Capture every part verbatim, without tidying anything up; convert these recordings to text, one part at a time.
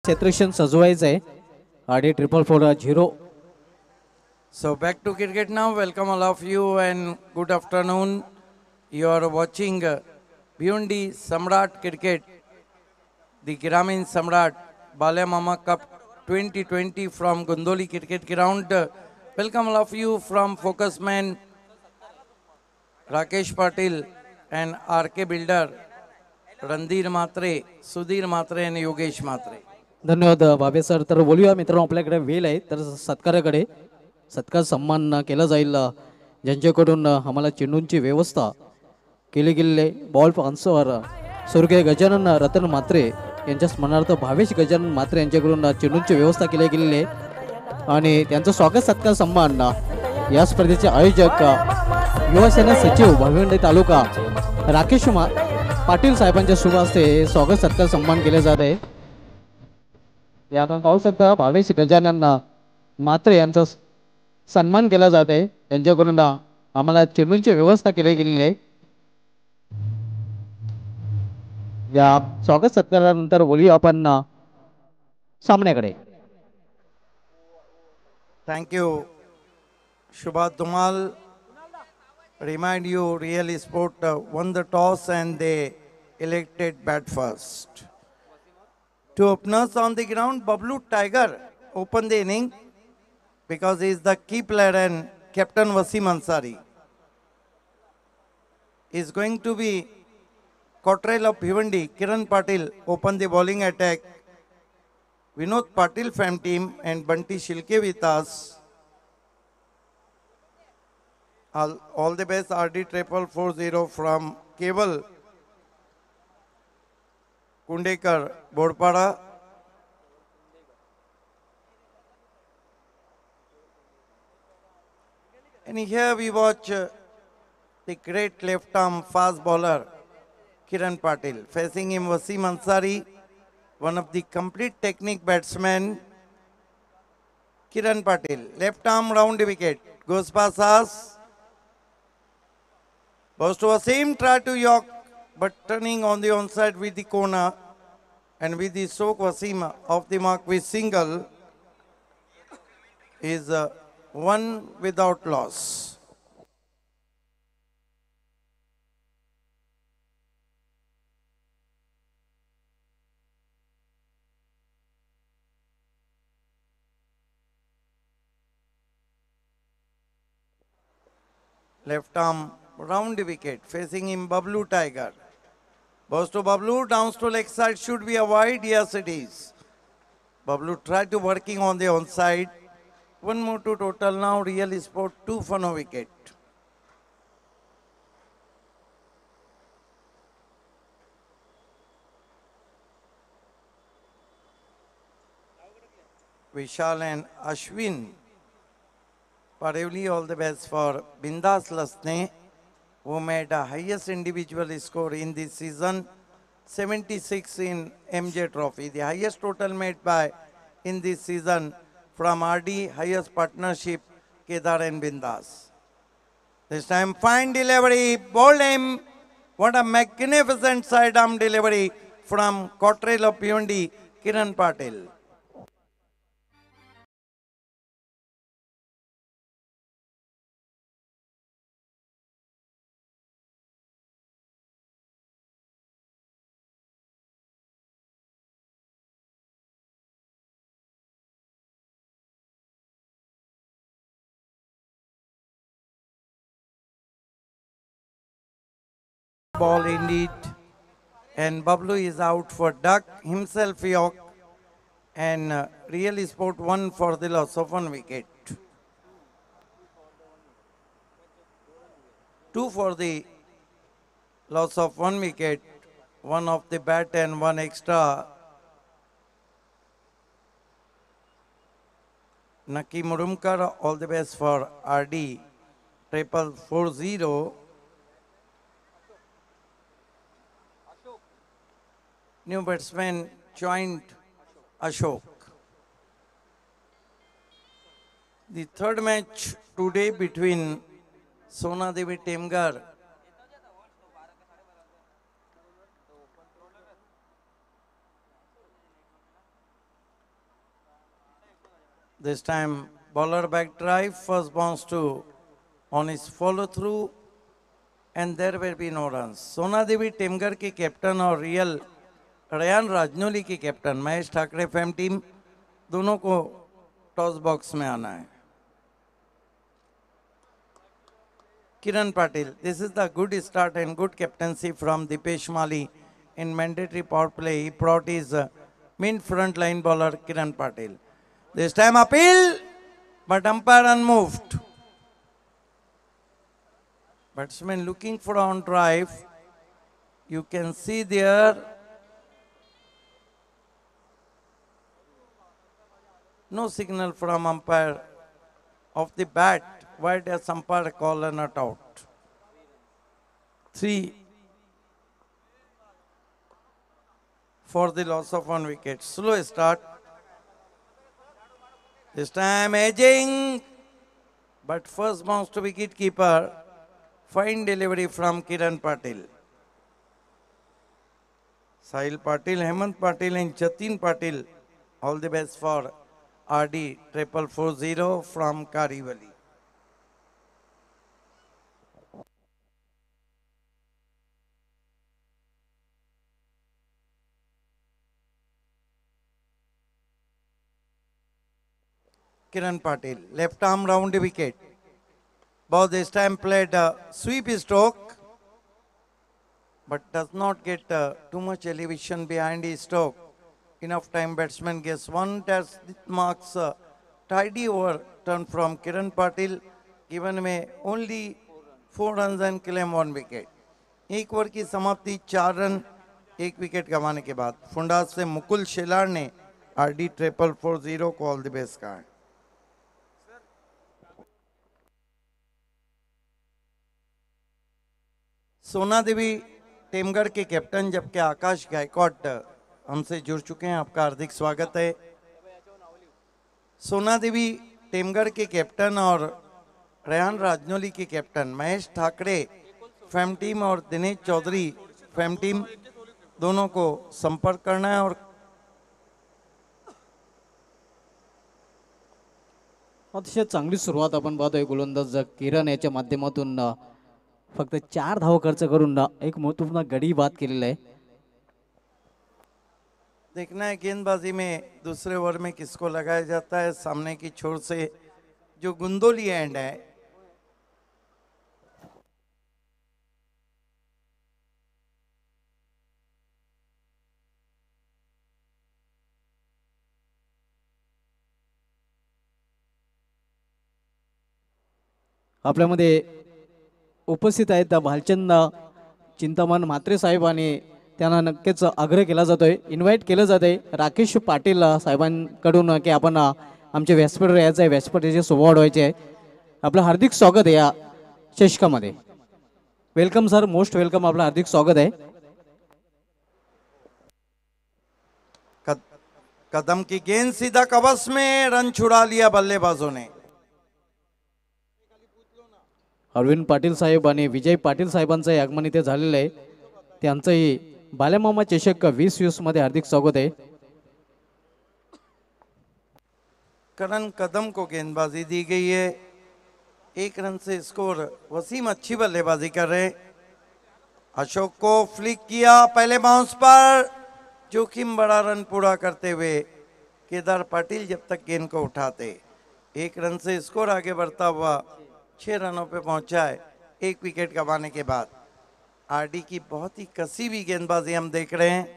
क्षेत्रक्षण सजवायचं आहे आणि triple four zero. So back to cricket now. Welcome all of you and good afternoon. You are watching uh, Bhiwandi Samrat Cricket, the Gramin Samrat Balya Mama Cup twenty twenty from Gondoli Cricket Ground. Uh, welcome all of you from Focus Man Rakesh Patil and R K Builder Randir Matre, Sudhir Matre and Yogesh Matre. धन्यवाद बाबे sir. तर बोलूया मित्रांनो, आपल्याकडे वेळ आहे तर सत्काराकडे. सत्कार सन्मान केला जाईल ज्यांच्याकडून आम्हाला चेंडूंची व्यवस्था केली गेलेली. बॉल पानसवर स्वर्गीय गजानन रतन म्हात्रे यांच्या स्मरणार्थ भावेश गजानन म्हात्रे यांच्याकडून चेंडूंची व्यवस्था केली गेलेली आहे आणि त्यांचं स्वागत सत्कार सन्मान या स्पर्धेचे आयोजक युवासेना सचिव भिवंडी तालुका राकेश पाटील साहेबांच्या शुभ हस्ते स्वागत सत्कार सन्मान केले जात आहे. या आपण पाहू शकता भावेश गजानन म्हात्रे यांचा सन्मान केला जात आहे. त्यांच्याकडून आम्हाला चेंडूंची व्यवस्था केली गेलेली आहे. या स्वागत सत्कारानंतर बोलूया आपण सामन्याकडे. Thank you, Shubha Dumal. Remind you, Real Sport uh, won the toss and they elected bat first. Two openers on the ground. Bablu Tiger opened the inning because he is the key player and captain Wasim Ansari is going to be Cottrell of Bhiwandi. Kiran Patil opened the bowling attack. Vinod Patil fam team and Bunty Shilke with us. All, all the best R D triple four zero from Cable Kundekar Bodpada. And here we watch uh, the great left arm fast bowler Kiran Patil. Facing him Wasim Ansari, one of the complete technique batsmen. Kiran Patil, left arm round the wicket, goes past us. Goes to Wasim, try to York, but turning on the onside with the corner and with the stroke Wasim off the mark with single is uh, one without loss. Left arm round the wicket, facing him Bablu Tiger. Goes to Bablu, downs to leg side, should be a wide, yes it is. Bablu tried to working on the onside. One more to total now, Real Sport two for no wicket. Vishal and Ashwin. Parevli, all the best for Bindas Lasne, who made the highest individual score in this season, seventy-six in M J Trophy. The highest total made by in this season from R D, highest partnership, Kedar and Bindas. This time, fine delivery, bowled him. What a magnificent sidearm delivery from Cottrell of Bhiwandi, Kiran Patil. Ball indeed, and Bablu is out for duck, himself York, and uh, Real Sport one for the loss of one wicket. Two for the loss of one wicket, one off the bat and one extra. Naki Murumkar, all the best for R D, triple four zero. New batsman joined Ashok. The third match today between Sona Devi Temgar This time bowler back drive, first bounce to on his follow through, and there will be no runs. Sona Devi Temghar के captain और real Rayan Rajnoli की captain Mahesh Thackeray fam team दोनों को toss box में आना है. Kiran Patil, this is the good start and good captaincy from Dipesh Mali in mandatory power play. He brought his uh, main front line bowler Kiran Patil. This time appeal, but umpire unmoved. Batsman looking for on drive. You can see there. No signal from umpire of the bat. Why does umpire call a not out? Three for the loss of one wicket. Slow start. This time edging, but first bounce to wicket keeper. Fine delivery from Kiran Patil. Sahil Patil, Hemant Patil and Jatin Patil. All the best for R D triple four zero from Karivali. Kiran Patil, left arm round wicket. Ball this time played a sweep stroke, but does not get uh, too much elevation behind his stroke. Enough time batsman gets one test marks uh, tidy over turn from Kiran Patil, given me only four runs and claim one wicket. एक over की समाप्ति चार run एक wicket गंवाने के बाद फुंडास से मुकुल शेलार ने RD triple four Ziro को all the best कहा. सोना देवी टेमगढ़ के कैप्टन जबकि आकाश गायकवाड हमसे जुड़ चुके हैं. आपका हार्दिक स्वागत है. सोना देवी टेमगढ़ के कैप्टन और रेयान राजनौली के captain Mahesh Thackeray fam team और दिनेश चौधरी फैम टीम दोनों को संपर्क करना है. और अतिशय चांगली सुरुवात आपण पाहतोय. गोलंदाज किरण याच्या माध्यमातून फक्त चार धाव खर्च करून एक महत्वपूर्ण गडी बाद केलेला आहे. देखना है गेंदबाजी में दूसरे ओवर में किसको लगाया जाता है. सामने की छोर से जो गुंदोली एंड है आपल्यामध्ये उपस्थित आहेत भालचंद चिंतामण म्हात्रे साहेब आणि त्यांना नक्कीच आग्रह केला जातोय, इन्व्हाइट केलं जातंय राकेश पाटील साहेबांकडून की आपण आमचे व्यासपीठ यायचं आहे, व्यासपीठाचे शोभा वाढवायचे आहे. आपलं हार्दिक स्वागत आहे या चषकामध्ये. Welcome sir, most welcome. आपलं हार्दिक स्वागत आहे. कदम की गेंद सीधा कवच में, रन छुड़ा लिया बल्लेबाजों ने. अरविंद पाटील साहेब आणि विजय पाटील साहेबांचं आगमन इथे झालेलं आहे. त्यांचंही बालेमामा चषक वीस वीस मध्ये हार्दिक स्वागत है. करण कदम को गेंदबाजी दी गई है. एक रन से स्कोर. वसीम अच्छी बल्लेबाजी कर रहे. अशोक को फ्लिक किया पहले बाउंस पर, जोखिम बड़ा रन पूरा करते हुए केदार पाटिल जब तक गेंद को उठाते. एक रन से स्कोर आगे बढ़ता हुआ छह रनों पे पहुंचा है एक विकेट गंवाने के बाद. आरडी की बहुत ही कसी हुई गेंदबाजी हम देख रहे हैं.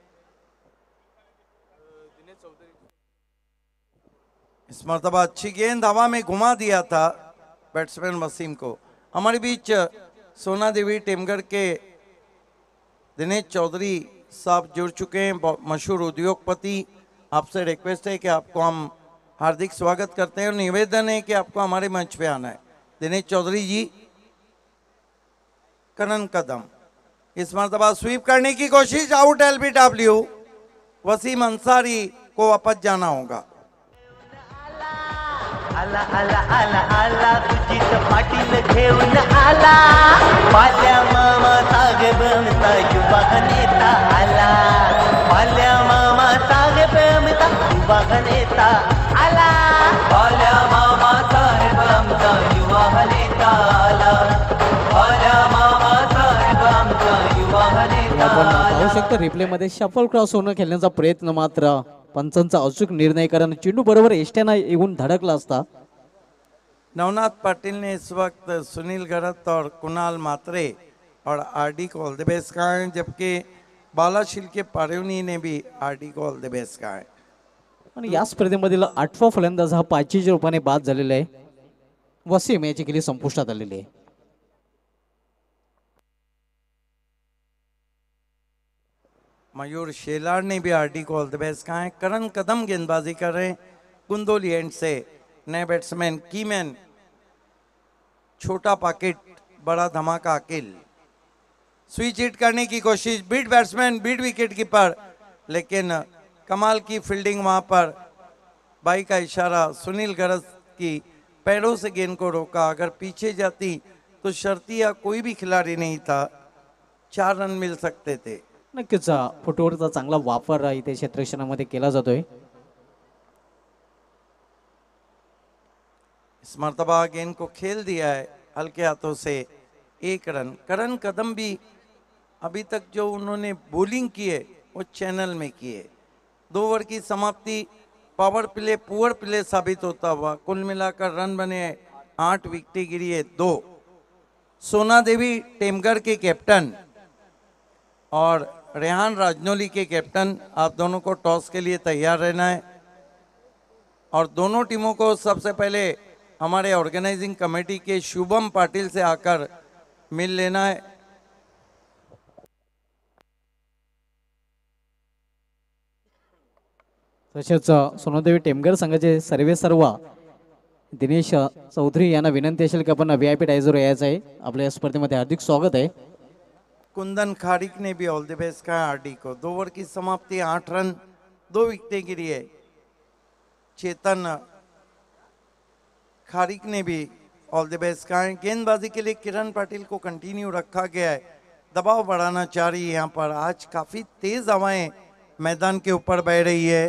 इस मर्तबा अच्छी गेंद हवा में घुमा दिया था बैट्समैन वसीम को. हमारे बीच सोना देवी टेमगढ़ के दिनेश चौधरी साहब जुड़ चुके हैं, मशहूर उद्योगपति. आपसे रिक्वेस्ट है कि आपको हम हार्दिक स्वागत करते हैं और निवेदन है कि आपको हमारे मंच पे आना है. दिनेश चौधरी जी. करण कदम इस मर्तबा स्वीप करने की कोशिश, आउट एलबीडब्ल्यू. वसीम अंसारी को वापस जाना होगा. आला आला आला आला तुझीच पाटील घेऊन आला. पाल्या मामा साहेब आमचा युवा नेता आला. पाल्या मामा साहेब आमचा युवा नेता आला. रिप्लेमध्ये शफल क्रॉस होणं खेळण्याचा प्रयत्न मात्र पंचांचा अचूक निर्णय कारण चेंडू बरोबर एष्ट्याना येऊन धडकला असता. नवनाथ पाटिल ने इस वक्त सुनील गरत और कुणाल मात्रे और आरडी को ऑल द बेस्ट कहा है, जबकि बाला शिल्के पारेवनी ने भी आरडी को ऑल द बेस्ट कहा है. आणि या स्पर्धेमधील आठवा फलंदाज हा पाचशेच्या रूपाने बाद झालेला आहे. वसीम याची केली संपुष्टात आलेली आहे. मयूर शेलार ने भी आरडी को ऑल द बेस्ट कहा है. करण कदम गेंदबाजी कर रहे हैं कुंदोली एंड से. नए बैट्समैन कीमैन, छोटा पॉकेट, बड़ा धमाका अकील. स्विच हिट करने की कोशिश, beat batsman, beat wicket keeper, लेकिन कमाल की फील्डिंग वहां पर. बाई का इशारा, सुनील गरज की पैरों से गेंद को रोका. अगर पीछे जाती तो शर्तिया कोई भी खिलाड़ी नहीं था, चार रन मिल सकते थे. नक्कीच फुटवर्कचा चांगला वापर इथे क्षेत्ररक्षणामध्ये केला जातोय. इस मर्तबा गेंद को खेल दिया है हल्के हाथों से. एक रन. करण कदम भी अभी तक जो उन्होंने बॉलिंग की है वो चैनल में की है. दो ओवर की समाप्ति पावर प्ले पुअर प्ले साबित होता हुआ. कुल मिलाकर रन बने आठ, विकेटें गिरी है दो. सोना देवी टेमगर के कैप्टन और रेहान राजनौली के कैप्टन, आप दोनों को टॉस के लिए तैयार रहना है. और दोनों टीमों को सबसे पहले हमारे ऑर्गेनाइजिंग कमेटी के शुभम पाटिल से आकर मिल लेना है. तसेच सोनादेवी टेमगर संघाचे सर्वे सर्व दिनेश चौधरी यांना विनंती असेल की आपण व्ही आय पी डायझर यायचं आहे. आपल्या या स्पर्धेमध्ये हार्दिक स्वागत आहे. कुंदन खारिक ने भी ऑल द बेस्ट कहा आरडी को. दो ओवर की समाप्ति, आठ रन, दो विकेटें गिरी है. चेतन खारिक ने भी ऑल द बेस्ट कहा है. गेंदबाजी के लिए किरण पाटिल को कंटिन्यू रखा गया है. दबाव बढ़ाना चाह रही है यहाँ पर. आज काफी तेज हवाएं मैदान के ऊपर बह रही है.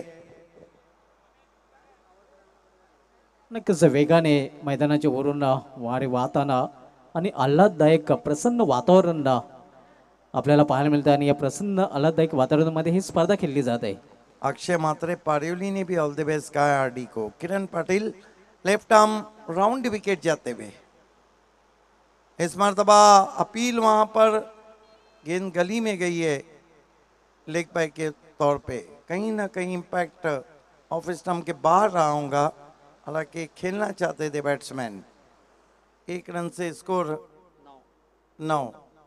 नक्कीच वेगाने मैदानाच्या वरून वारे वाहताना आणि आल्हाददायक प्रसन्न वातावरण आपल्याला पाहायला मिळतं. आणि या प्रसन्न आल्हाददायक वातावरणामध्ये ही स्पर्धा खेळली जात आहे. अक्षय मात्रे पारिवली ने भी ऑल द बेस्ट कहा है आरडी को. Kiran Patil left arm round wicket जाते हुए. इस मरतबा अपील वहां पर गेंद गली में गई है लेग बाय के तौर पे. कहीं ना कहीं इम्पैक्ट ऑफ स्टंप के बाहर रहा होगा. हालांकि खेलना चाहते थे बैट्समैन. एक रन से स्कोर नौ.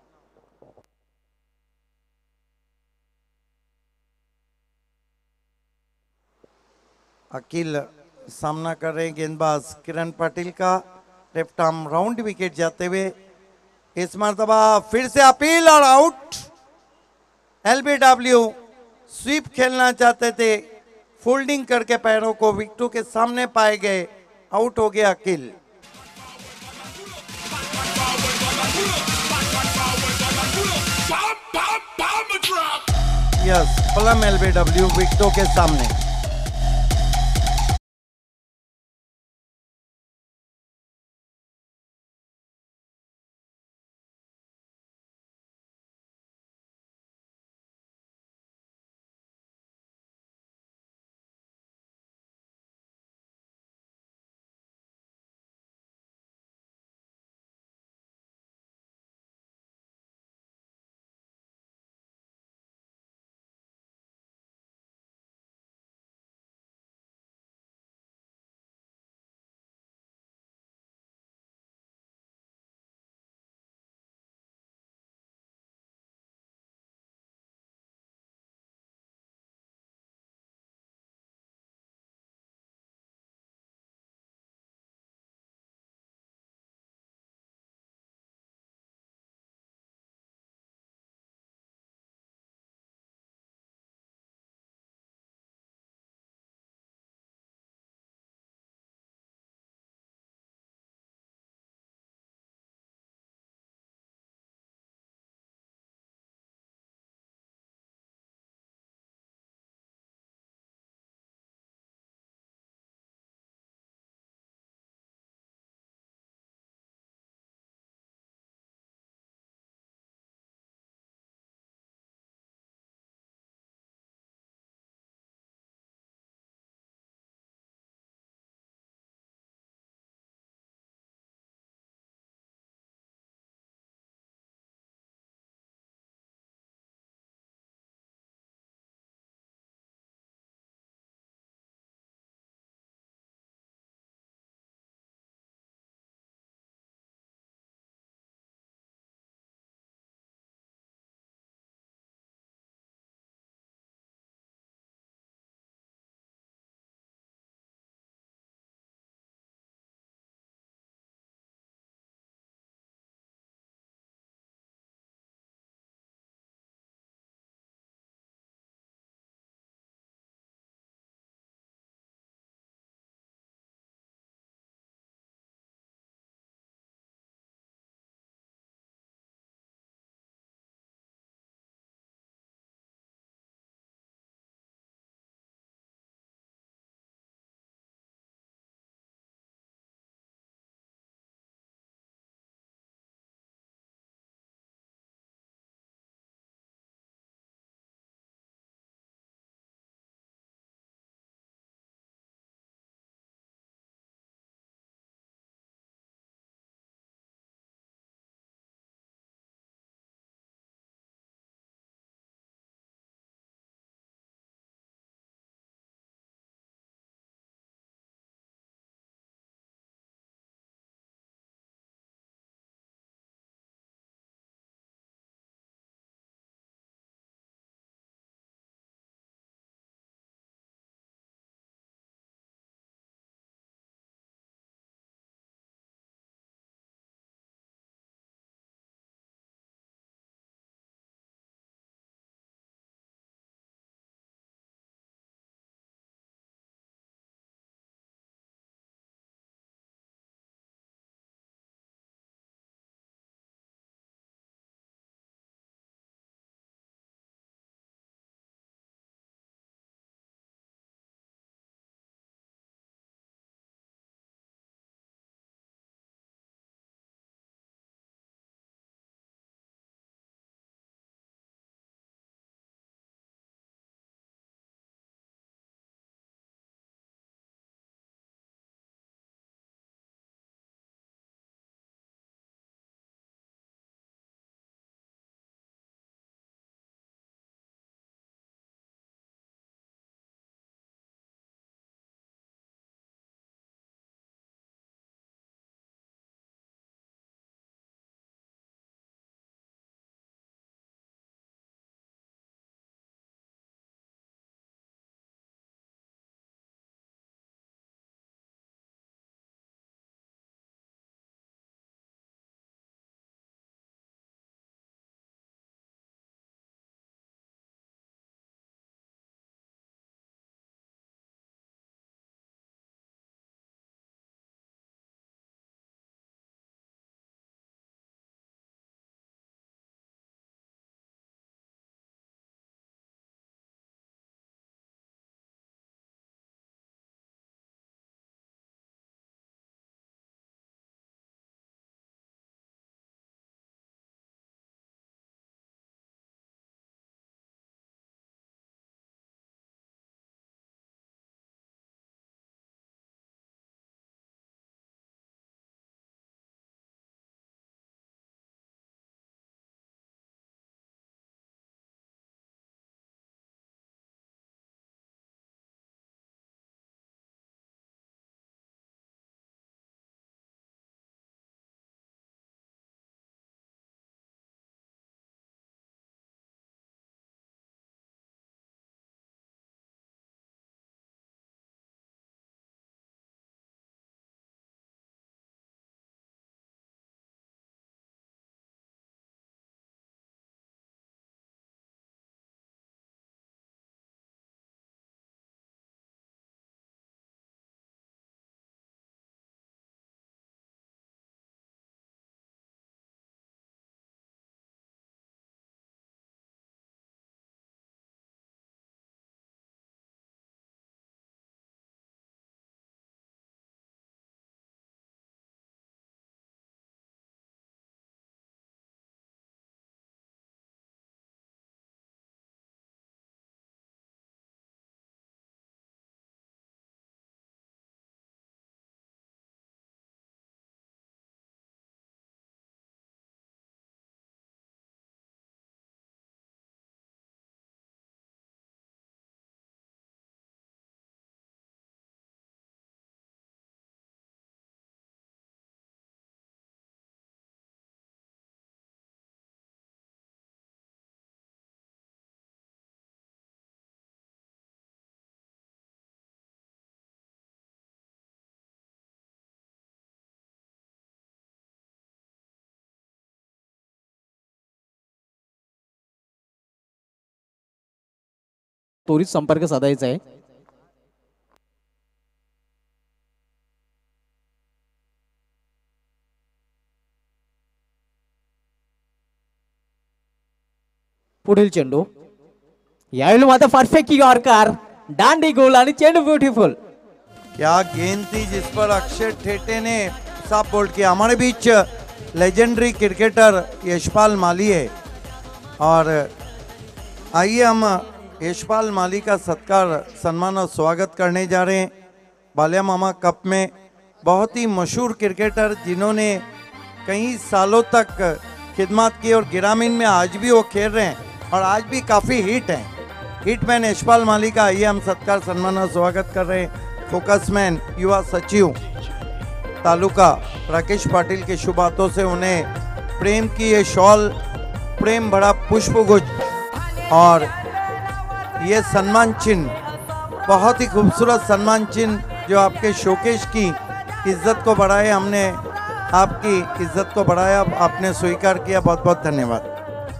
अकील सामना कर रहे हैं गेंदबाज किरण पाटिल का. लेफ्ट आर्म राउंड विकेट जाते हुए. इस मरतबा फिर से अपील और आउट. एलबीडब्ल्यू स्वीप खेलना चाहते थे, फोल्डिंग करके पैरों को विकेटों के सामने पाए गए. आउट हो गया अकील. यस, प्लम एलबीडब्ल्यू विकेटों के सामने. त्वरित संपर्क साधायचा आहे. पुढील चेंडू यावेळी मात्र परफेक्ट यॉर्कर, दांडी गोल आणि चेंडू ब्यूटीफुल. क्या गेंद थी जिस पर अक्षय ठेटे ने साफ बोल्ड किया. हमारे बीच लेजेंडरी क्रिकेटर यशपाल माली है और आइए हम यशपाल माली का सत्कार सम्मान और स्वागत करने जा रहे हैं. बालिया मामा कप में बहुत ही मशहूर क्रिकेटर जिन्होंने कई सालों तक खिदमत की और ग्रामीण में आज भी वो खेल रहे हैं और आज भी काफ़ी हिट हैं. हिटमैन यशपाल माली का आइए हम सत्कार सम्मान और स्वागत कर रहे हैं. फोकसमैन युवा सचिव तालुका राकेश पाटिल के शुभ हाथों से उन्हें प्रेम की ये शॉल, प्रेम भरा पुष्पगुच्छ और ये सम्मान चिन्ह, बहुत ही खूबसूरत सम्मान चिन्ह जो आपके शोकेश की इज्जत को बढ़ाए. हमने आपकी इज्जत को बढ़ाया, आपने स्वीकार किया. बहुत बहुत धन्यवाद.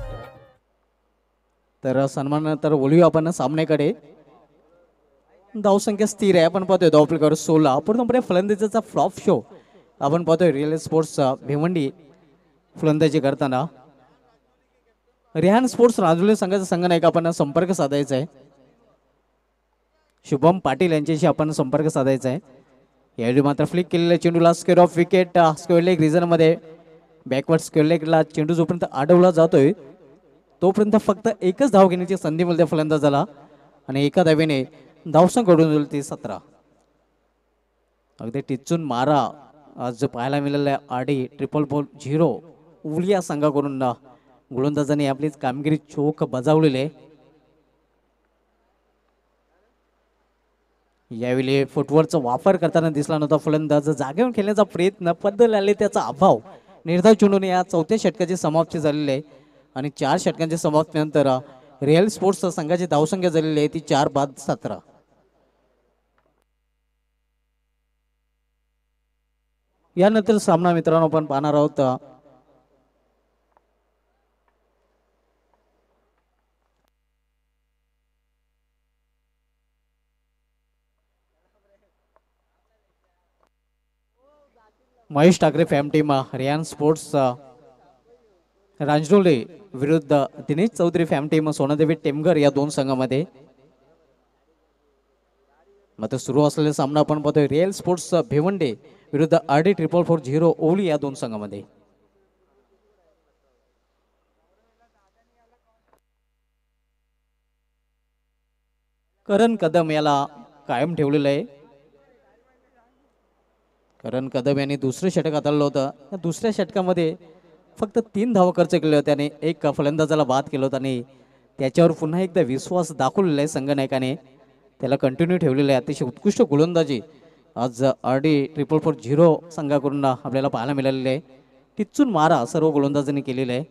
तर सन्मानानंतर बोलूया आपण सामन्याकडे. धावसंख्या स्थिर आहे. आपण पाहतोय धावपलकावर सोळा. पूर्णपणे फलंदाजीचा फ्लॉप शो आपण पाहतोय. रिअल स्पोर्ट्सचा भिवंडी फलंदाजी करताना रेहान स्पोर्ट्स राजूले संघाचा संघनायक आपण संपर्क साधायचा आहे. शुभम पाटील यांच्याशी आपण संपर्क साधायचा आहे. यावेळी मात्र फ्लिक केलेल्या चेंडूला square off wicket, square leg रिझनमध्ये बॅकवर्ड स्क्वेअर लेगला चेंडू जोपर्यंत अडवला जातोय तोपर्यंत फक्त एकच धाव घेण्याची संधी मिळते फलंदाजाला आणि एका धावेने धावसंख्या घडून जाईल ती सतरा. अगदी टिचून मारा आज पाहायला मिळालेल्या आडी ट्रिपल बॉल झिरो उलिया संघाकडून गोलंदाजाने आपली कामगिरी चोख बजावलेली आहे. यावेळी फुटवर्कचा वापर करताना दिसला नव्हता फलंदाज. जागेवर खेळण्याचा प्रयत्न पद्धत आले त्याचा अभाव. निर्धाव चेंडून या चौथ्या षटकाची समाप्ती झालेली आहे आणि चार षटकांच्या समाप्तीनंतर रिअल स्पोर्ट्स संघाची धावसंख्या झालेली आहे ती चार बाद सतरा. यानंतर सामना मित्रांनो आपण पाहणार आहोत Mahesh Thackeray fam team Rayan sports Ranjdole विरुद्ध दिनेश चौधरी फॅम टीम सोनादेवी टेमघर या दोन संघामध्ये. मात्र सुरू असलेला सामना आपण पाहतोय रिअल स्पोर्ट्स भिवंडी विरुद्ध R D triple four zero Owli या दोन संघामध्ये. करण कदम याला कायम ठेवलेलं आहे. करण कदम यांनी दुसरं षटक हाताळलं होतं. या दुसऱ्या षटकामध्ये फक्त तीन धावा खर्च केले होते आणि एक फलंदाजाला बाद केलं होतं आणि त्याच्यावर पुन्हा एकदा विश्वास दाखवलेला आहे संघनायकाने. त्याला कंटिन्यू ठेवलेलं आहे. अतिशय उत्कृष्ट गोलंदाजी आज R D triple four zero संघाकडून आपल्याला पाहायला मिळालेले आहे. टिचून मारा सर्व गोलंदाजांनी केलेला आहे.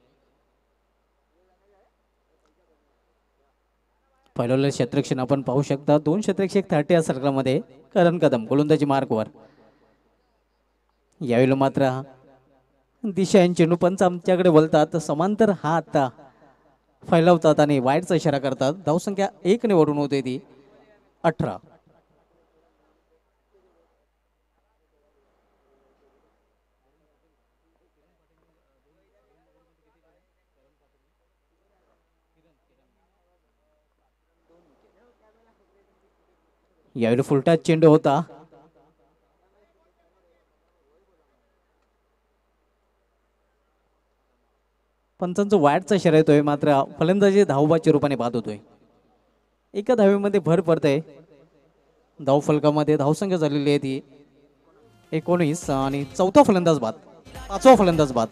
पहिलं क्षेत्ररक्षण आपण पाहू शकता. दोन क्षेत्ररक्षक थर्टी या सर्कलमध्ये करण कदम गोलंदाजी मार्कवर. यावेळी मात्र दिशा यांचे चेंडू पंच आमच्याकडे बोलतात. समांतर हात फैलावतात आणि वाईटचा इशारा करतात. धावसंख्या एक ने वरून होते ती अठरा. यावेळी फुलटाच चेंडू होता. पंचांचं वाईटचा इशारा येतोय. मात्र फलंदाजी धावबाच्या रूपाने बाद होतोय. एका धावेमध्ये भर पडते. धाव फलकामध्ये धावसंख्या झालेली आहे ती एकोणीस आणि चौथा फलंदाज बाद, पाचवा फलंदाज बाद.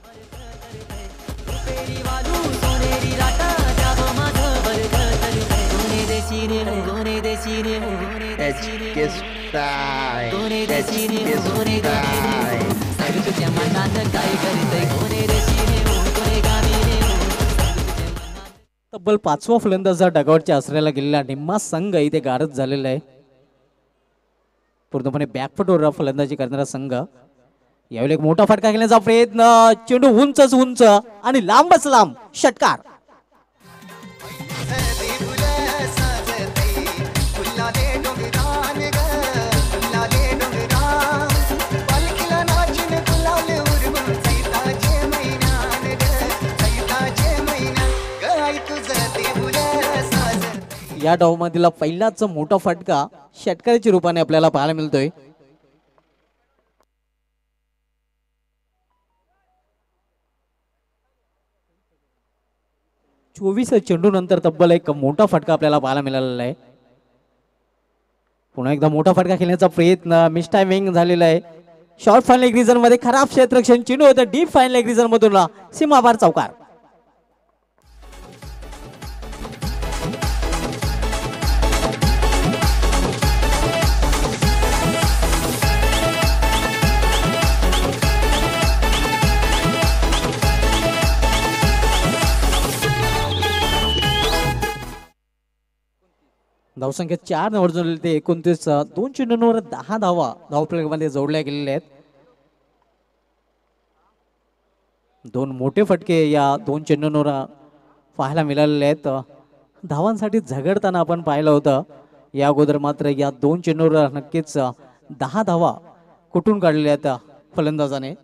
तब्बल पाचवा फलंदाज डगआउटच्या आसऱ्याला गेलेला निम्मा संघ इथे गारद झालेला आहे. पूर्णपणे बॅकफुटवर फलंदाजी करणारा संघ. यावेळी एक मोठा फटका घेण्याचा प्रयत्न. चेंडू उंचच उंच आणि लांबच लांब षटकार. लाले डोंगरान ग लाले डोंगरान पालखीला नाचून गुलाल उडवून चैताचे महिन्यान ग चैताचे महिन्यान ग आई तुझं देऊळ साज. या डावमधील पहिलाच मोठा फटका षटकाराच्या रूपाने आपल्याला पाहायला मिळतोय. चोवीस चेंडू नंतर तब्बल एक मोठा फटका आपल्याला पाहायला मिळालेला आहे. पुन्हा एकदा मोठा फटका खेळण्याचा प्रयत्न मिस टायमिंग झालेला आहे. शॉर्ट फाईन लेग रिझन मध्ये खराब क्षेत्ररक्षण चेंडू होतं डीप फाईन लेग रिझन मधून सीमापार चौकार. धावसंख्या चार नंबर जोडले ते एकोणतीस दोन चेंडूंवर दहा धावा धावफलकामध्ये जोडल्या गेलेल्या आहेत. दोन मोठे फटके या दोन चेंडूंवर पाहायला मिळालेले आहेत. धावांसाठी झगडताना आपण पाहिलं होतं. या अगोदर मात्र या दोन चेंडूंवर नक्कीच दहा धावा कुठून काढलेल्या आहेत फलंदाजाने.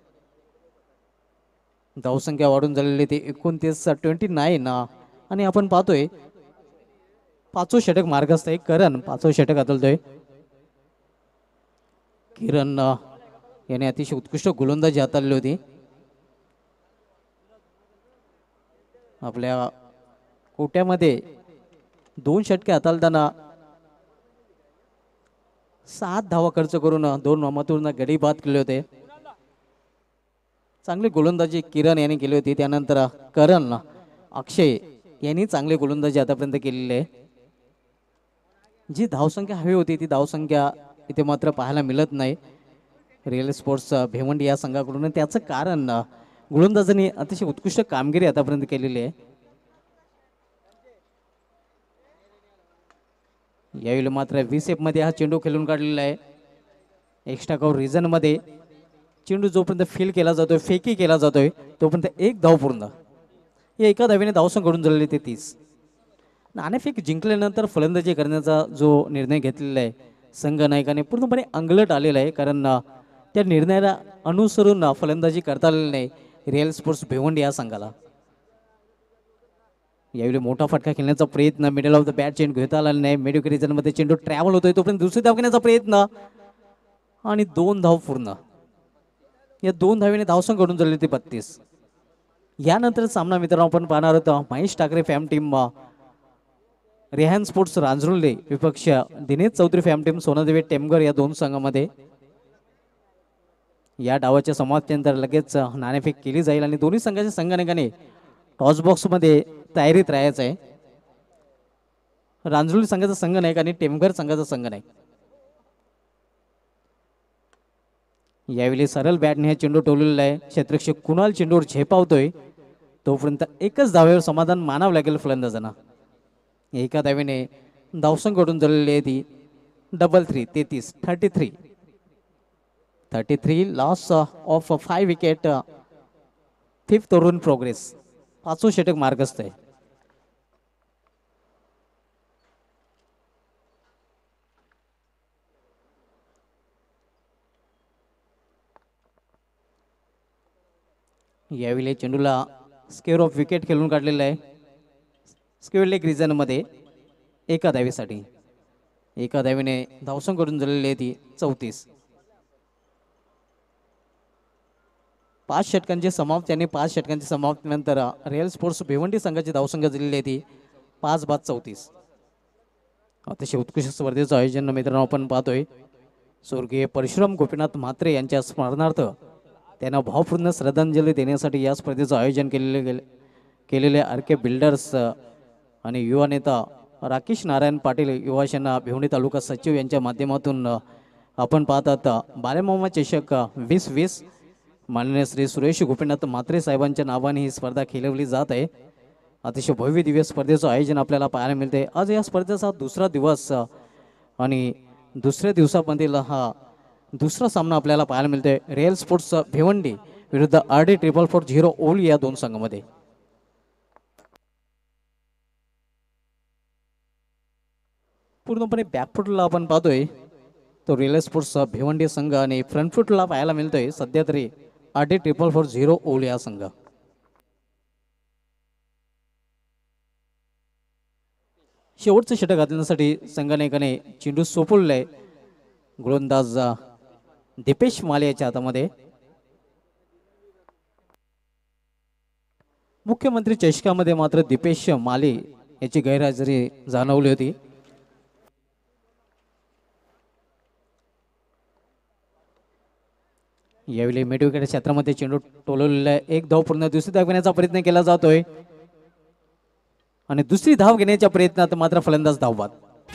धावसंख्या वाढून झालेली ते एकोणतीस ट्वेंटी नाईन आणि आपण पाहतोय पाचवं षटक मार्गस्थ आहे. करण पाचवं षटक हातलतोय. किरण याने अतिशय उत्कृष्ट गोलंदाजी हाताळली होती. आपल्या कोट्यामध्ये दोन षटके हाताळताना सात धावा खर्च करून दोन महत्वपूर्ण गडी बाद केले होते. चांगली गोलंदाजी किरण यांनी केली होती. त्यानंतर करण अक्षय यांनी चांगली गोलंदाजी आतापर्यंत केलेली आहे. जी धावसंख्या हवी होती ती धावसंख्या इथे मात्र पाहायला मिळत नाही रिअल स्पोर्ट्स भिवंडी या संघाकडून. त्याचं कारण गोलंदाजांनी अतिशय उत्कृष्ट कामगिरी आतापर्यंत केलेली आहे. यावेळी मात्र व्ही मध्ये हा चेंडू खेळून काढलेला आहे. एक्स्ट्रा कव्हर रिझन मध्ये चेंडू जोपर्यंत फील केला जातोय फेकी केला जातोय तोपर्यंत एक धाव पूर्ण. या एका धावेने धावसंख्या घडून झालेली ते तीस. नाणेफेक जिंकल्यानंतर फलंदाजी करण्याचा जो निर्णय घेतलेला आहे संघनायकाने पूर्णपणे अंगलट आलेला आहे. कारण त्या निर्णयाला अनुसरून फलंदाजी करता आलेली नाही रिअल स्पोर्ट्स भिवंडी या संघाला. यावेळी मोठा फटका खेळण्याचा प्रयत्न मिडल ऑफ द बॅट चेंडू घेता आला नाही. मिडविकेट रिजनमध्ये चेंडू ट्रॅव्हल होतोय तोपर्यंत दुसरी धाव घेण्याचा प्रयत्न आणि दोन धाव पूर्ण. या दोन धावेने धावसंख्या घडून झाली ती बत्तीस. यानंतर सामना मित्रांनो आपण पाहणार होतो Mahesh Thackeray fam team Rehan sports Ranjrule विपक्ष दिनेश चौधरी फॅम टीम सोनादेवी टेमघर या दोन संघामध्ये. या डावाच्या समाप्तीनंतर लगेच नाणेफेक केली जाईल आणि दोन्ही संघाच्या संघाने टॉस बॉक्स मध्ये तयारीत राहायचं आहे. रांजरुली संघाचा संघनायक आणि टेमघर संघाचा संघनायक. यावेळी सरळ बॅटने हा चेंडू टोललेला आहे. क्षेत्ररक्षक कुणाल चेंडूवर झेपावतोय तोपर्यंत एकच धावेवर समाधान मानावं लागेल फलंदाजांना. एका धावेने धावसंख्या घडून झालेली आहे ती डबल थ्री तेहतीस thirty three thirty three loss of five wicket fifth over in progress. पाचवं षटक मार्गस्थ आहे. यावेळी चेंडूला स्क्वेअर ऑफ विकेट खेळून काढलेला आहे. स्क्वेअर लेग रिजन मध्ये एका धावेसाठी. एका धावेने धावसंख्या घडून झालेली आहे ती चौतीस. पाच षटकांची समाप्ती आणि पाच षटकांची समाप्तीनंतर रिअल स्पोर्ट्स भिवंडी संघाची धावसंख्या झालेली आहे ती पाच बाद चौतीस. अतिशय उत्कृष्ट स्पर्धेचं आयोजन मित्रांनो आपण पाहतोय. स्वर्गीय परशुराम गोपीनाथ म्हात्रे यांच्या स्मरणार्थ त्यांना भावपूर्ण श्रद्धांजली देण्यासाठी या स्पर्धेचं आयोजन केलेले गेले केलेले आर के बिल्डर्स आणि युवा नेता राकेश नारायण पाटील युवासेना भिवंडी तालुका सचिव यांच्या माध्यमातून आपण पाहतात बालेमामा चषक वीस वीस माननीय श्री सुरेश गोपीनाथ म्हात्रे साहेबांच्या नावाने ही स्पर्धा खेळवली जात आहे. अतिशय भव्य दिव्य स्पर्धेचं आयोजन आपल्याला पाहायला मिळते. आज या स्पर्धेचा दुसरा दिवस आणि दुसऱ्या दिवसामधील हा दुसरा सामना आपल्याला पाहायला मिळतोय रिअल स्पोर्ट्स भिवंडी विरुद्ध R D triple four zero Oli या दोन संघामध्ये. पूर्णपणे बॅकफुटला आपण पाहतोय तो रिले स्पोर्ट्सचा भिवंडी संघ आणि फ्रंटफुटला पाहायला मिळतोय सध्या तरी आठ ट्रिपल फोर झिरो ओली हा संघ. शेवटचं षटक घालण्यासाठी संघाने चेंडू सोपवलाय गोलंदाज दीपेश माले याच्या हातामध्ये. मुख्यमंत्री चषकामध्ये मात्र दीपेश माले याची गैरहजेरी जाणवली होती. यावेळी मिडविकेट क्षेत्रामध्ये चेंडू टोलवलेला आहे. एक धाव पूर्ण दुसरी धाव घेण्याचा प्रयत्न केला जातोय आणि दुसरी धाव घेण्याच्या प्रयत्नात मात्र फलंदाज धावबाद.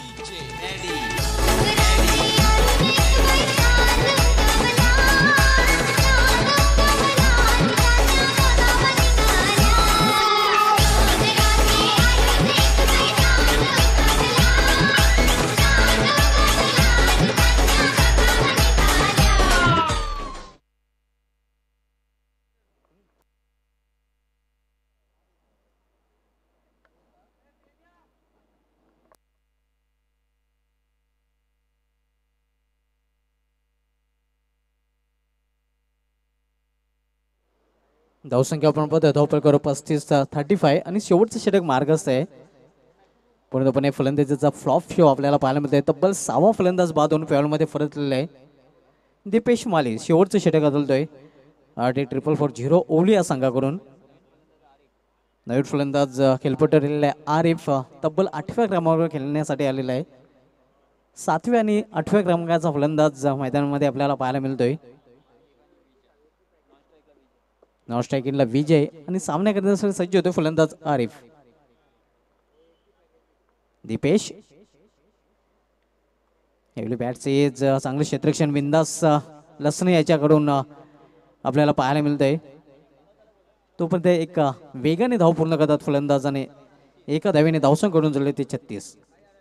धावसंख्या आपण पाहतोय धावपळ करू पस्तीस थर्टी फाय आणि शेवटचं षटक मार्गस्थ आहे. पूर्णपणे फलंदाजीचा फ्लॉप शो आपल्याला पाहायला मिळतोय. तब्बल सहावा फलंदाज बाद होऊन फेवलमध्ये परतलेला आहे. दीपेश माली शेवटचं षटक बदलतोय आठ एक ट्रिपल फोर झिरो ओली या संघाकडून. नवीन फलंदाज खेळपट्टी आलेला आहे आरिफ तब्बल आठव्या क्रमांकावर खेळण्यासाठी आलेला आहे. सातव्या आणि आठव्या क्रमांकाचा फलंदाज मैदानामध्ये आपल्याला पाहायला मिळतोय. नॉन स्ट्रायकिंगला विजय आणि सामना करण्यासाठी सज्ज होतो फलंदाज आरिफ. दीपेश यावेळी बॅटचे चांगले क्षेत्ररक्षण बिंदास लसणे याच्याकडून आपल्याला पाहायला मिळतंय. तोपर्यंत एक वेगाने धाव पूर्ण करतात फलंदाजाने. एका धावेने धावसंख्या जोडले ते छत्तीस.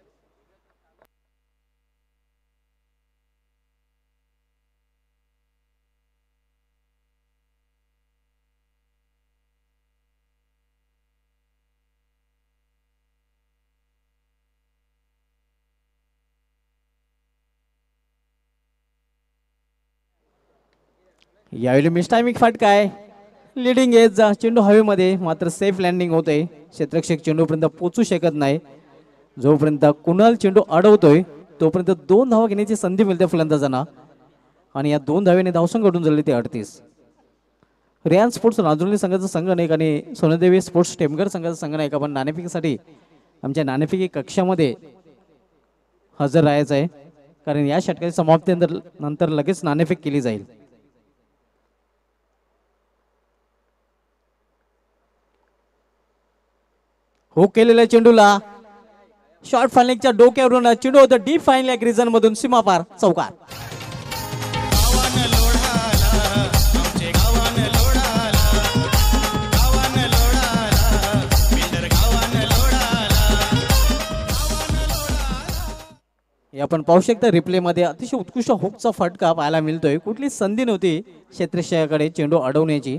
यावेळी मिस्टायमिक फटका आहे. लिडिंग एज चेंडू हवेमध्ये मात्र सेफ लँडिंग होते. क्षेत्ररक्षक चेंडूपर्यंत पोचू शकत नाही. जोपर्यंत कुणाल चेंडू अडवतोय तोपर्यंत दोन धावा घेण्याची संधी मिळते फलंदाजांना आणि या दोन धावेने धावसंख्या घडून झाले ते अडतीस. रियान स्पोर्ट्स राजुली संघाचा संघनायक आणि सोनदेवी स्पोर्ट्स टेमघर संघाचा संघनायक आपण नाणेफेकीसाठी आमच्या नाणेफेकी कक्षामध्ये हजर राहायचं आहे कारण या षटकाची समाप्तीनंतर नंतर लगेच नाणेफेक केली जाईल. हो केलेल्या चेंडूला शॉर्ट फायलिंगच्या डोक्यावरून चेंडू होता डीप फायलिंग रिजन मधून सीमापार चौकार. आपण पाहू शकता रिप्ले मध्ये अतिशय उत्कृष्ट हुकचा फटका पाहायला मिळतोय. कुठली संधी नव्हती क्षेत्ररक्षकाकडे चेंडू अडवण्याची.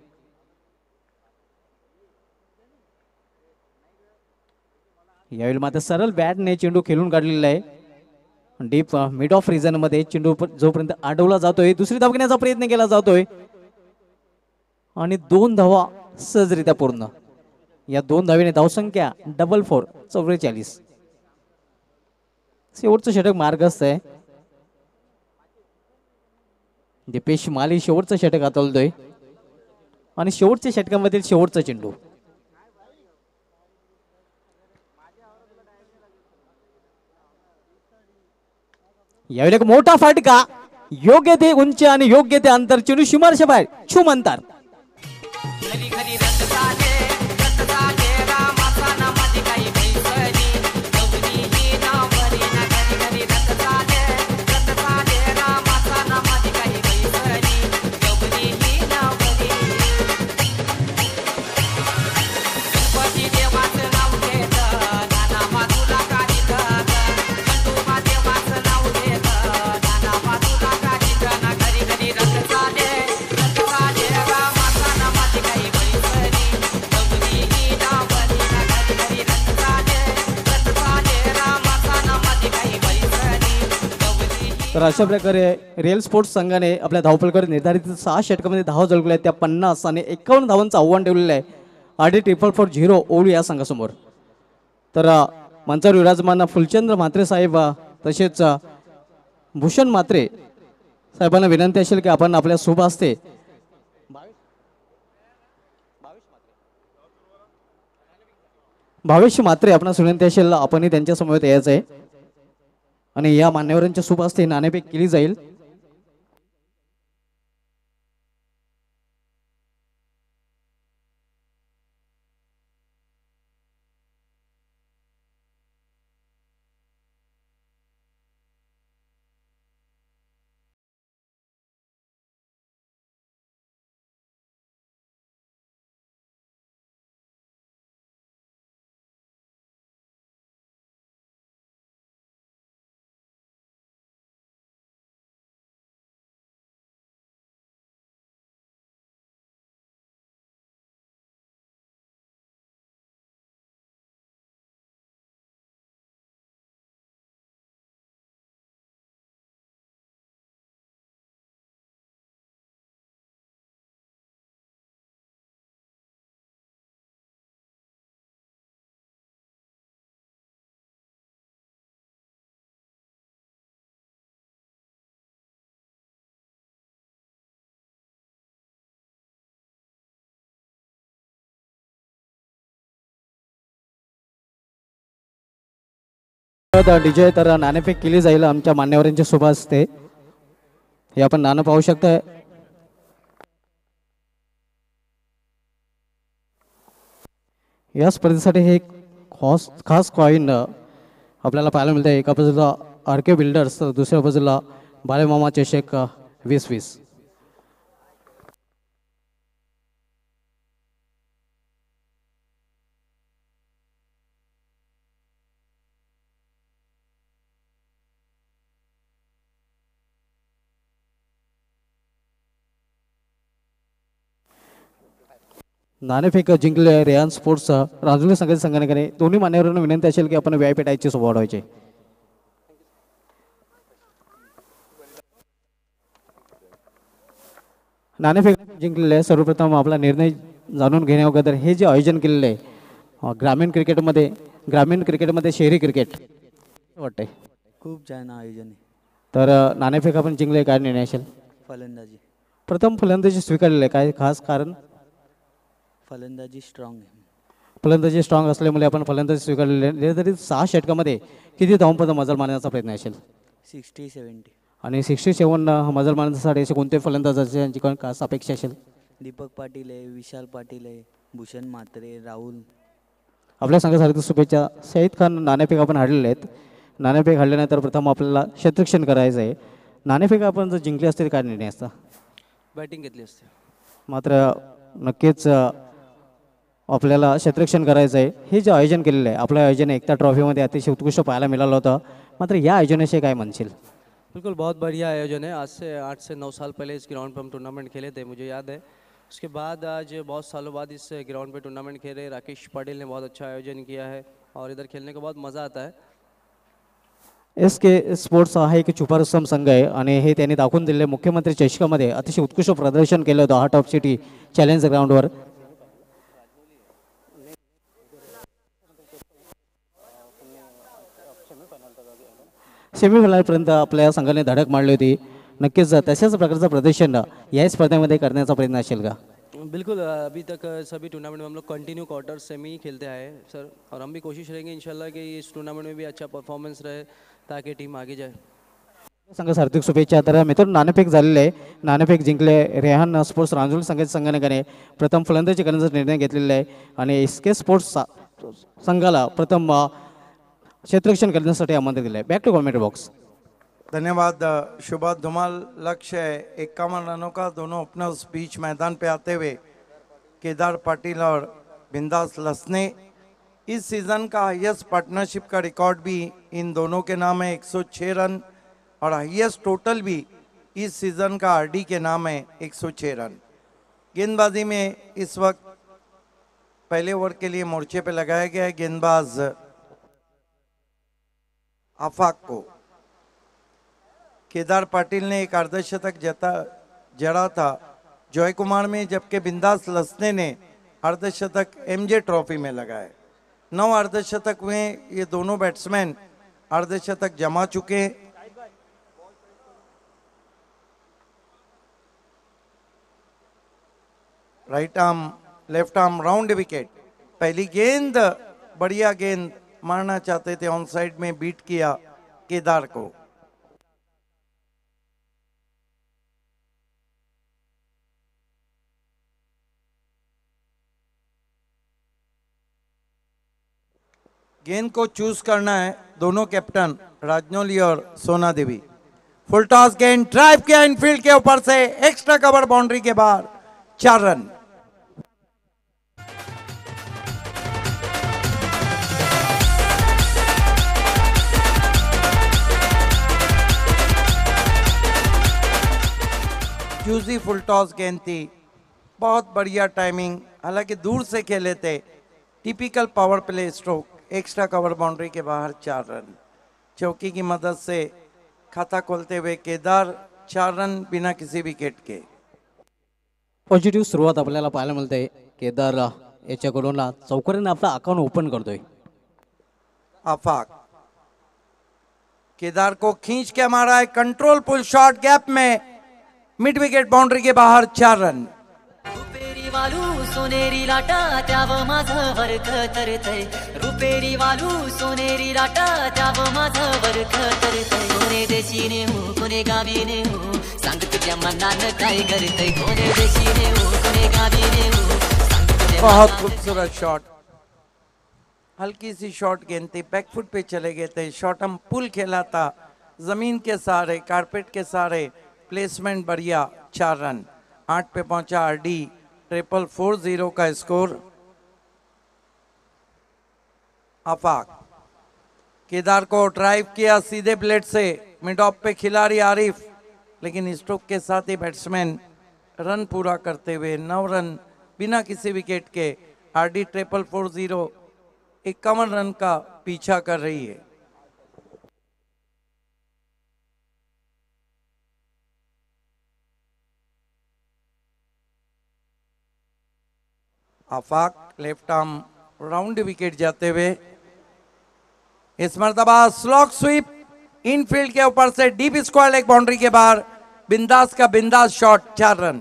यावेळी मात्र सरळ बॅटने चेंडू खेळून काढलेला आहे. डीप मिड ऑफ रिजन मध्ये चेंडू जोपर्यंत अडवला जातोय दुसरी धाव घेण्याचा प्रयत्न केला जातोय आणि दोन धावा सहजरित्या पूर्ण. या दोन धावेने धावसंख्या डबल फोर चौवेचाळीस. शेवटचं षटक मार्गस्थ आहे. दीपेश माली शेवटचं षटक हाताळतोय आणि शेवटच्या षटकामधील शेवटचा चेंडू. यावेळी एक मोठा फटका योग्य ते उंची आणि योग्य ते अंतर चेंडू सीमारेषे बाहेर छुम अंतर. Rama तर अशा प्रकारे रिअल स्पोर्ट्स संघाने आपल्या धावपळीकडे निर्धारित सहा षटकामध्ये धावा झळकल्या आहेत. त्या पन्नास आणि एकावन्न धावांचं आव्हान ठेवलेलं आहे R D triple four zero ओळू या संघासमोर. तर अ, मंचावर विराजमान फुलचंद्र म्हात्रे साहेब अ, तसेच अ, भूषण म्हात्रे साहेबांना विनंती असेल की आपण आपल्या शुभ हस्ते भावेश म्हात्रे आपणास विनंती असेल आपणही त्यांच्या समवेत यायचं आहे आणि या मान्यवरांच्या शुभ हस्ते नाणेफेक केली जाईल. डीजे तर नाणेफेक केली जाईल आमच्या मान्यवरांच्या शुभ हस्ते. हे आपण नाणं पाहू शकता. या स्पर्धेसाठी हे एक खास खास कॉईन आपल्याला पाहायला मिळतं. एका बाजूला आर के बिल्डर्स तर दुसऱ्या बाजूला बाळेमामा चषक अ, वीस वीस. नाणेफेक जिंकले रेयान स्पोर्ट्स राजुली संघाच्या संघाने. दोन्ही मान्यवरांना विनंती असेल की आपण व्याय पेटायची सोबत वाढवायचे. नाणेफेक जिंकलेले आहे. सर्वप्रथम आपला निर्णय जाणून घेण्याअगोदर हे जे आयोजन केलेलं आहे अ, ग्रामीण क्रिकेटमध्ये ग्रामीण क्रिकेटमध्ये शहरी क्रिकेट वाटतंय खूप छान आयोजन आहे. तर अ, नाणेफेक आपण जिंकले काय निर्णय असेल? फलंदाजी प्रथम फलंदाजी स्वीकारलेलं आहे. काय खास कारण? फलंदाजी स्ट्रॉंग आहे. फलंदाजी स्ट्रॉंग असल्यामुळे आपण फलंदाजी स्वीकारलेली आहे. तरी सहा षटकामध्ये किती धावांपर्यंत मजल मारण्याचा प्रयत्न असेल? Sixty seventy. आणि सिक्स्टी सेवन मजल मारण्यासाठी असे कोणते फलंदाजाचे यांची कोण खास अपेक्षा असेल? दीपक पाटील आहे, विशाल पाटील आहे, भूषण म्हात्रे, राहुल. आपल्या संघासाठी शुभेच्छा. शाहिद खान नाणेफेक आपण हाडलेले आहेत. नाणेफेक हाडल्यानंतर प्रथम आपल्याला क्षेत्ररक्षण करायचं आहे. नाणेफेक आपण जर जिंकले असते तर काय निर्णय असता? बॅटिंग घेतली असते. मात्र नक्कीच अ, आपल्याला क्षेत्ररक्षण करायचं आहे. हे जे आयोजन केलेलं आहे आपलं आयोजन एकता ट्रॉफीमध्ये अतिशय उत्कृष्ट पाहायला मिळालं होतं. मात्र या आयोजनाविषयी काय म्हणशील? बिल्कुल बहुत बढ़िया आयोजन है. आज से आठ से नौ साल पहले इस ग्राउंड पर हम टूर्नामेंट खेले थे, मुझे याद है. उसके बाद आज बहुत सालों बाद इस ग्राउंड पे टूर्नामेंट खेले. राकेश पाटिल ने बहुत अच्छा आयोजन किया है और इधर खेलने का बहुत मज़ा आता है. एस के स्पोर्ट्स हा एक छुपा रुस्तम संघ आहे आणि हे त्यांनी दाखवून दिले. मुख्यमंत्री चषकामध्ये अतिशय उत्कृष्ट प्रदर्शन केलं होतं हार्ट ऑफ सिटी चॅलेंज ग्राउंडवर. सेमीफायनलपर्यंत आपल्या संघाने धडक मारली होती. नक्कीच तशाच प्रकारचं प्रदर्शन या स्पर्धेमध्ये करण्याचा प्रयत्न असेल का? बिल्कुल अभी तक सभी टूर्नामेंट में हम लोग कंटिन्यू क्वार्टर सेमी खेलते आए हैं सर, और हम भी कोशिश रहेंगे इंशाल्लाह कि इस टूर्नामेंट में भी अच्छा परफॉर्मेंस रहे ताकि टीम आगे जाए. संघास हार्दिक शुभेच्छा. तर मित्रांनो नाणेफेक झालेले आहे. नाणेफेक जिंकले रेहान स्पोर्ट्स रांजोळी संघाच्या संघाने प्रथम फलंदाजी करण्याचा निर्णय घेतलेला आहे आणि एस के स्पोर्ट्स संघाला प्रथम अ, क्षेत्ररक्षण करण्यासाठी आमंत्रित दिलं आहे. Back to commentary box. धन्यवाद शुभा धुमाल. लक्ष्य है इक्यावन रनों का. दोनों ओपनर्स बीच मैदान पे आते हुए केदार पाटिल और बिंदास लसने. इस सीज़न का हाईएस्ट पार्टनरशिप का रिकॉर्ड भी इन दोनों के नाम है एक सौ छह रन और हाईएस्ट टोटल भी इस सीज़न का आरडी के नाम है एक सौ छह रन. गेंदबाजी में इस वक्त पहले ओवर के लिए मोर्चे पे लगाया गया है गेंदबाज,। ख केदार पाटिल ने एक अर्धशतक जता जड़ा था जॉय कुमार में, जबकि बिंदास लसने ने अर्धशतक एमजे ट्रॉफी में लगाए। नौ अर्धशतक में ये दोनों बैट्समैन अर्धशतक जमा चुके हैं। Right arm left arm round wicket. पहली गेंद बढ़िया गेंद मारना चाहते थे, ऑन साइड में बीट किया केदार को। गेंद को चूज करना है दोनों कैप्टन राजनौली और सोना देवी। फुल टॉस गेंद ड्राइव किया इनफील्ड के ऊपर से, एक्स्ट्रा कवर बाउंड्री के बाहर, चार रन। जूसी फुल टॉस गेंद थी, बहुत बढ़िया टाइमिंग, हालांकि दूर से खेले थे। Typical power play stroke, extra cover boundary के बाहर, चार रन। चौकी की मदद से खाता खोलते हुए केदार, चार रन बिना किसी विकेट के। पॉझिटिव्ह सुरुवात आपल्याला पाहायला मिळते। केदार याच्याकडून चौकारीने आपला अकाउंट ओपन करतोय। आफाक केदार को खींच के मारा है, कंट्रोल पुल शॉट गैप में, मिड विकेट बाउंड्री के बाहर, चार रन। रुपेरी वालू सोनेरी लाटा त्याव माझं वर्क तरतय, रुपेरी वालू सोनेरी लाटा त्याव माझं वर्क तरतय। कोणे देशीने हो कोणे गावीने हो, सांग तुझ्या मनानं काय करतय। कोणे देशीने हो कोणे गावीने हो, सांग तुझ्या बहुत मनानं खूबसूरत शॉट, हल्की सी शॉट गेंद थी, बैकफुट पे चले गए थे। शॉट हम पुल खेला था, जमीन के सहारे, कारपेट के सहारे, प्लेसमेंट बढ़िया, चार रन। आठ पे पहुंचा आरडी, ट्रिपल फोर जीरो का स्कोर। आफाक केदार को ड्राइव किया सीधे प्लेट से, मिड ऑफ पे खिलाड़ी आरिफ, लेकिन स्ट्रोक के साथ ही बैट्समैन रन पूरा करते हुए नौ रन बिना किसी विकेट के। आरडी ट्रिपल फोर जीरो इक्यावन रन का पीछा कर रही है। Afaq left arm round wicket जाते हुए, इस मरतबा स्लॉक स्वीप इनफील्ड के ऊपर से डीप स्क्वायर लेग बाउंड्री के बाहर, बिंदास का बिंदास शॉट, चार रन।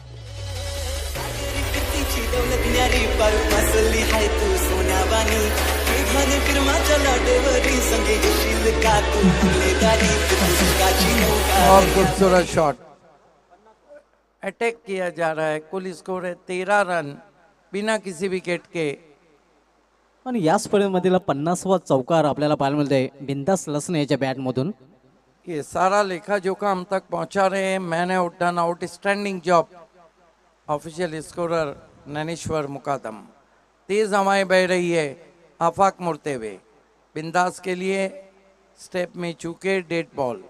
तिची दौलत न्यारी पार मसली हाय तू सोन्यावानी, विधान क्रमाच्या लाटेवरी संगे येशील का तू मुलेदारी, तुझी नौका। और खूबसूरत शॉट, अटैक किया जा रहा है। कुल स्कोर है तेरह रन बिना किसी विकेट के। आणि या स्पर्धेमधील पन्नासवा चौकार आपल्याला पाहायला मिळते बिंदास लसने याच्या बॅटमधून। ये सारा लेखा जोखा हम तक पहुंचा रहे हैं। मैंने out done outstanding job. Official scorer Naineshwar Mukadam. तेज हवाएं बह रही है आफाक मुड़ते हुए, बिंदास के लिए स्टेप में चूके, dead ball.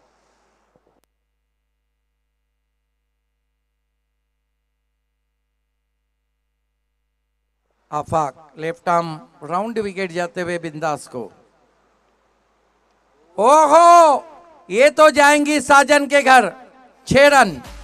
Afaq left arm round wicket जाते हुए बिंदास को। ओहो, ये तो जाएंगी साजन के घर, छह रन।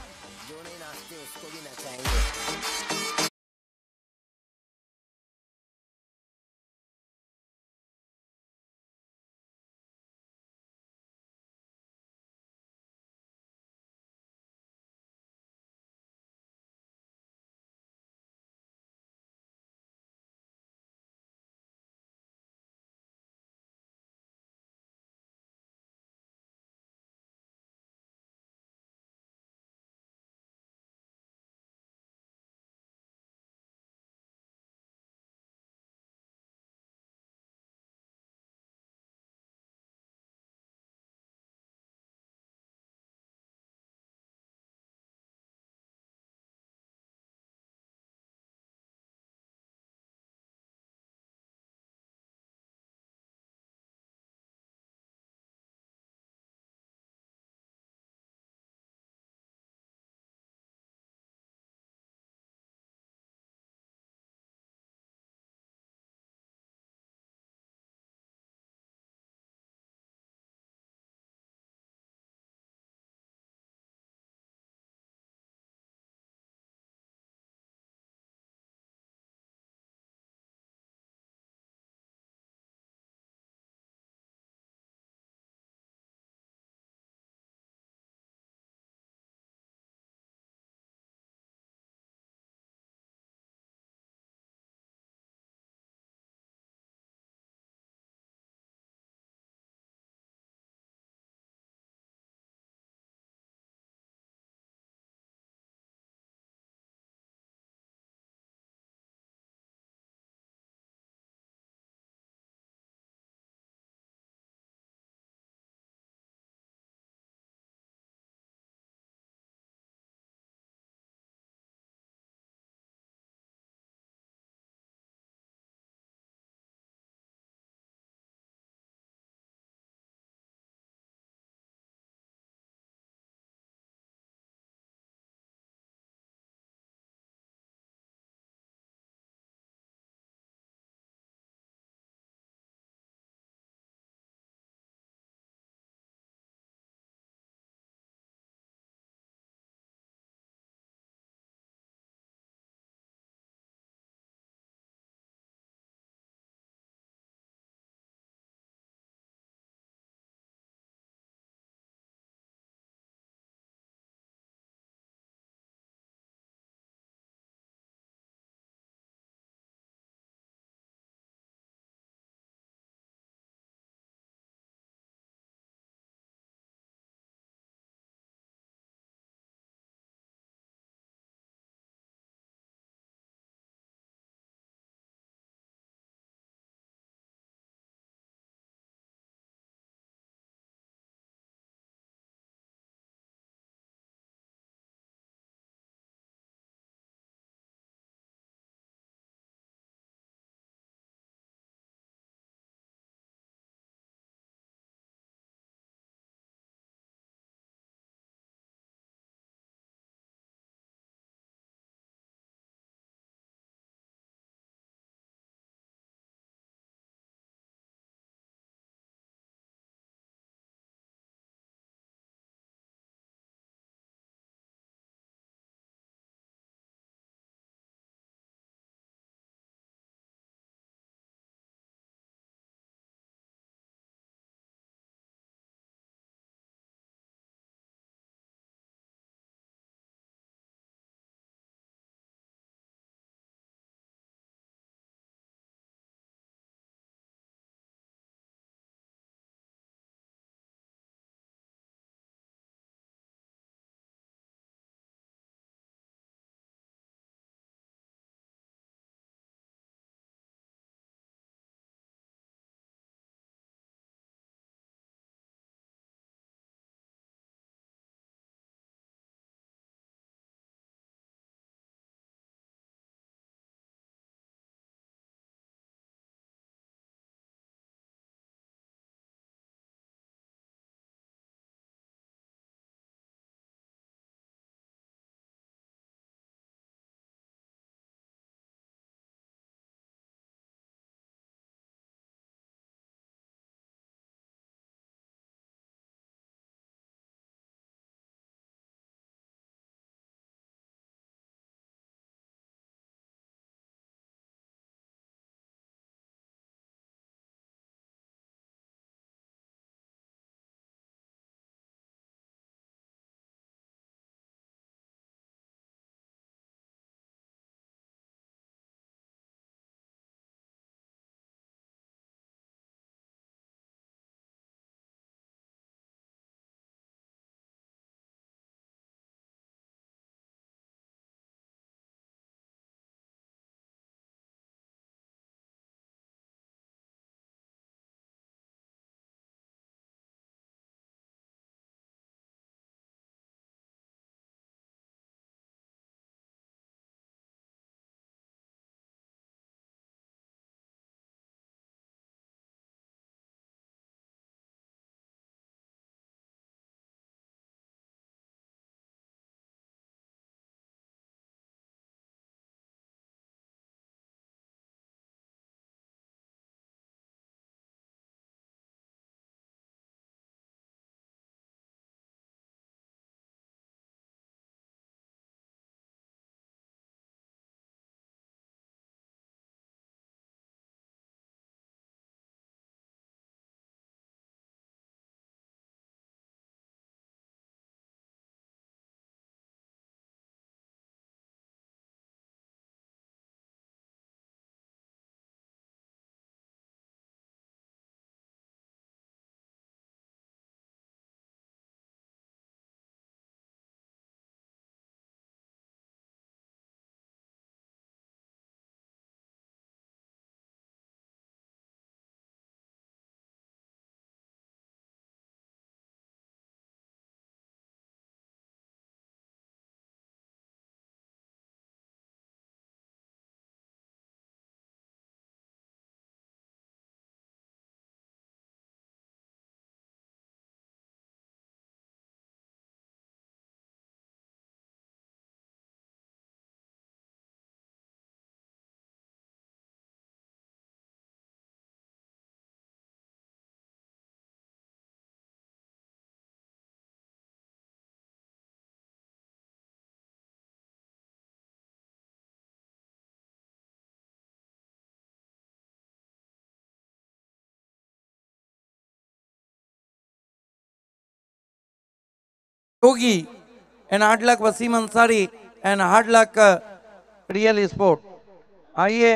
Yogi, and hard luck Wasim Ansari, and hard luck uh, Real Sport. आइए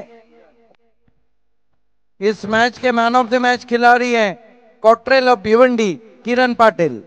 इस मैच के मैन ऑफ द मैच खिलाड़ी हैं कॉट्रेल ऑफ भिवंडी किरण पाटिल।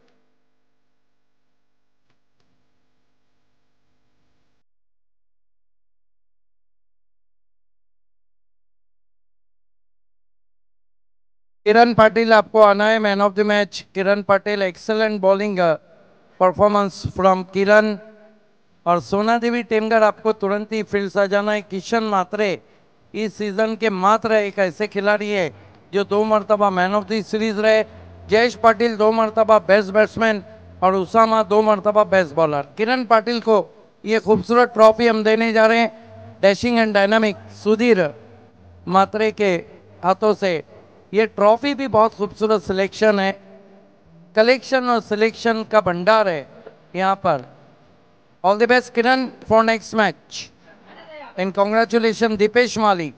किरण पाटिल आपको आना है man of the match. Kiran Patil, excellent bowling performance from Kiran. और सोना देवी टेमगर आपको तुरंत ही फील्ड से जाना है। किशन मात्रे इस सीजन के मात्र एक ऐसे खिलाड़ी है जो दो मरतबा मैन ऑफ द सीरीज रहे। जयेश पाटिल दो मरतबा बेस्ट बैट्समैन और उसामा दो मरतबा बेस्ट बॉलर। किरण पाटिल को ये खूबसूरत ट्रॉफी हम देने जा रहे हैं dashing and dynamic Sudhir Mhatre के हाथों से। ये ट्रॉफी भी बहुत खूबसूरत सिलेक्शन है, कलेक्शन और सिलेक्शन का भंडार है यहाँ पर। All the best Kiran for next match and congratulation Dipesh Mali.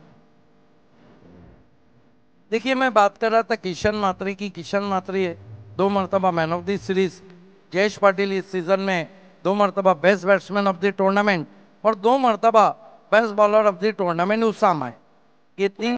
देखिए मैं बात कर रहा था किशन मात्रे की। किशन मात्रे दो मरतबा man of the series, Jayesh Patil इस सीजन में दो मरतबा best batsman of the tournament और दो मरतबा best bowler of the tournament Usama है। ये तीन